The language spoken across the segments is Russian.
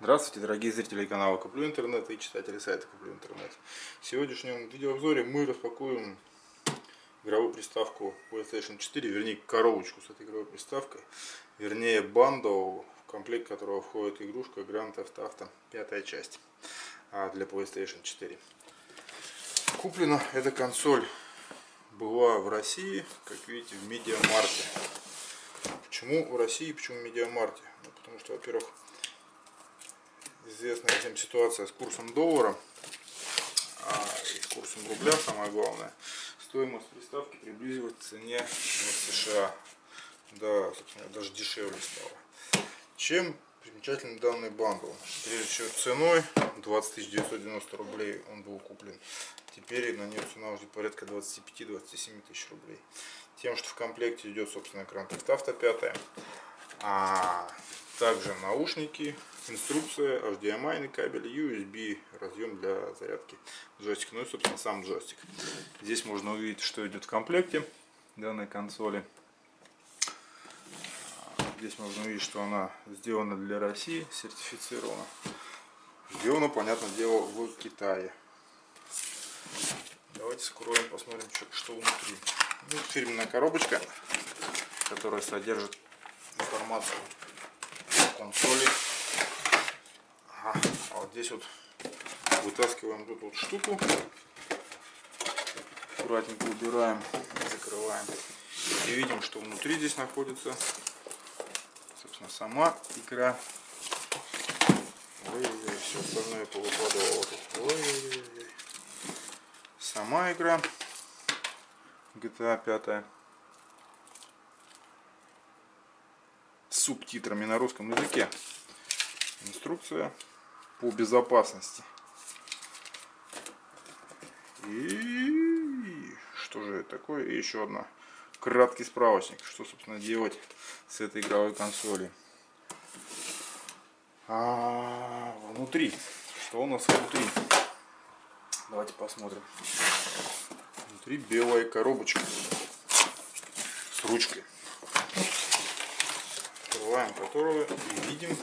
Здравствуйте, дорогие зрители канала Куплю Интернет и читатели сайта Куплю Интернет. В сегодняшнем видеообзоре мы распакуем игровую приставку PlayStation 4, вернее коробочку с этой игровой приставкой, вернее бандл, в комплект которого входит игрушка Grand Theft Auto 5 часть для PlayStation 4. Куплена эта консоль была в России, как видите, в Медиамаркте. Почему в России, почему в Медиамаркте? Ну, потому что, во-первых, известная всем ситуация с курсом доллара и с курсом рубля, самое главное. Стоимость приставки приблизилась к цене в США. Да, собственно, даже дешевле стало. Чем примечателен данный бандл? Прежде всего, ценой 20 990 рублей он был куплен. Теперь на нее цена уже порядка 25-27 тысяч рублей. Тем, что в комплекте идет, собственно, Grand Theft Auto 5, а также наушники, инструкция, HDMI кабель, USB разъем для зарядки джойстика, ну и, собственно, сам джойстик. Здесь можно увидеть, что идет в комплекте данной консоли. Здесь можно увидеть, что она сделана для России, сертифицирована. Сделана, понятное дело, в Китае. Давайте скроем, посмотрим, что внутри. Ну, фирменная коробочка, которая содержит информацию о консоли. А вот здесь вот вытаскиваем тут вот штуку, аккуратненько убираем, закрываем и видим, что внутри здесь находится, собственно, сама игра. Ой-ой-ой, все остальное повыпадало вот тут. Ой-ой-ой. Сама игра GTA 5 с субтитрами на русском языке. Инструкция по безопасности. И что же это такое? И еще одна. Краткий справочник, что, собственно, делать с этой игровой консолью. А внутри. Что у нас внутри? Давайте посмотрим. Внутри белая коробочка с ручкой. Открываем которую и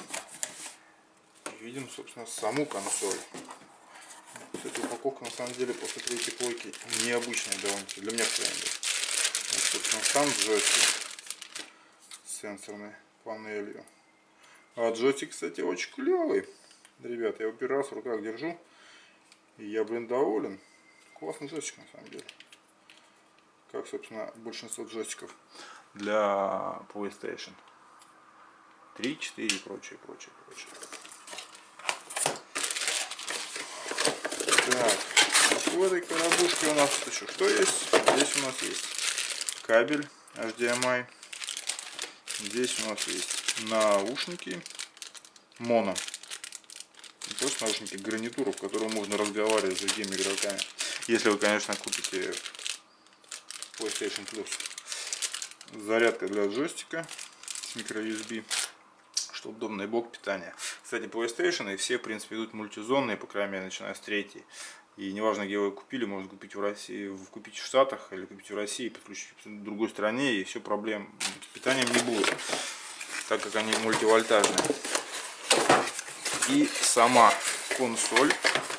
видим, собственно, саму консоль. Эта упаковка, на самом деле, после третьей плойки необычная довольно-таки, для меня, по крайней мере. Вот, собственно, сам джойстик с сенсорной панелью. А джойстик, кстати, очень клевый. Ребят, я его первый раз в руках держу. И я, блин, доволен. Классный джойстик, на самом деле. Как, собственно, большинство джойстиков для PlayStation 3, 4 и прочее. Так, в этой коробушке у нас еще что есть? Здесь у нас есть кабель HDMI. Здесь у нас есть наушники моно. Не просто наушники, гарнитуру, в которой можно разговаривать с другими игроками. Если вы, конечно, купите PlayStation Plus. Зарядка для джойстика с microUSB, что удобный блок питания. Кстати, PlayStation и все, в принципе, идут мультизонные, по крайней мере, начиная с 3. И неважно, где вы его купили, можно купить в России, купить в Штатах или купить в России, подключить в другой стране, и все, проблем с питанием не будет, так как они мультивольтажные. И сама консоль.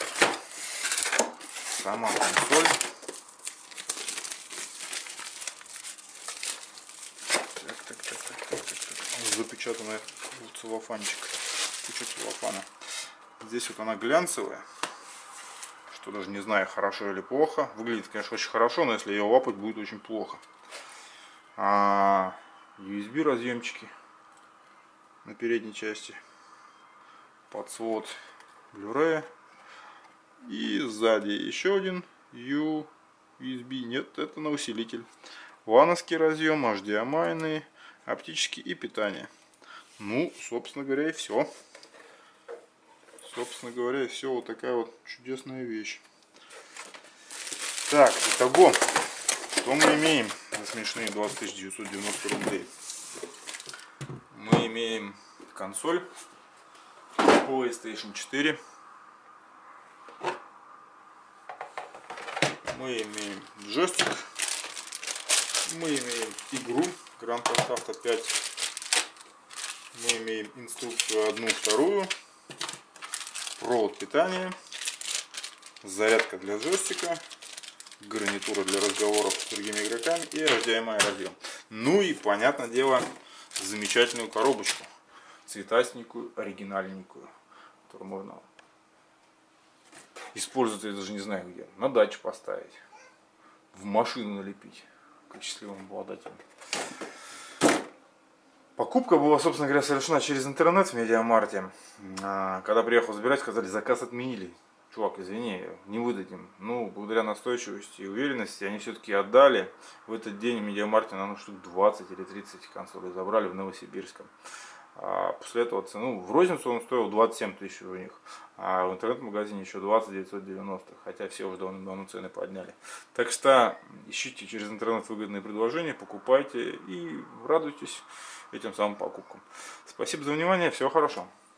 Запечатанная в целлофанчик. Куча целлофана. Здесь вот она глянцевая. Что даже не знаю, хорошо или плохо. Выглядит, конечно, очень хорошо, но если ее лапать, будет очень плохо. USB разъемчики на передней части. Под слот Blu-ray. И сзади еще один USB. Нет, это на усилитель. Лановский разъем, HDMI, оптический и питание. Ну, собственно говоря, и все. Вот такая вот чудесная вещь. Так, итого, что мы имеем за смешные 20 990 рублей? Мы имеем консоль PlayStation 4. Мы имеем джойстик. Мы имеем игру Grand Theft Auto 5. Мы имеем инструкцию 1, 2. провод питания, зарядка для джойстика, гарнитура для разговоров с другими игроками и HDMI разъем. Ну и, понятное дело, замечательную коробочку, цветастенькую, оригинальненькую, которую можно использовать, я даже не знаю где, на дачу поставить, в машину налепить к счастливым обладателям. Покупка была, собственно говоря, совершена через интернет в Медиамарте. Когда приехал забирать, сказали, заказ отменили. Чувак, извини, не выдадим. Ну, благодаря настойчивости и уверенности они все-таки отдали. В этот день в Медиамарте, наверное, штук 20 или 30 консолей забрали в Новосибирском. А после этого цену в розницу он стоил 27 тысяч у них, а в интернет-магазине еще 20 990, хотя все уже давно цены подняли. Так что ищите через интернет выгодные предложения, покупайте и радуйтесь этим самым покупкам. Спасибо за внимание, всего хорошего.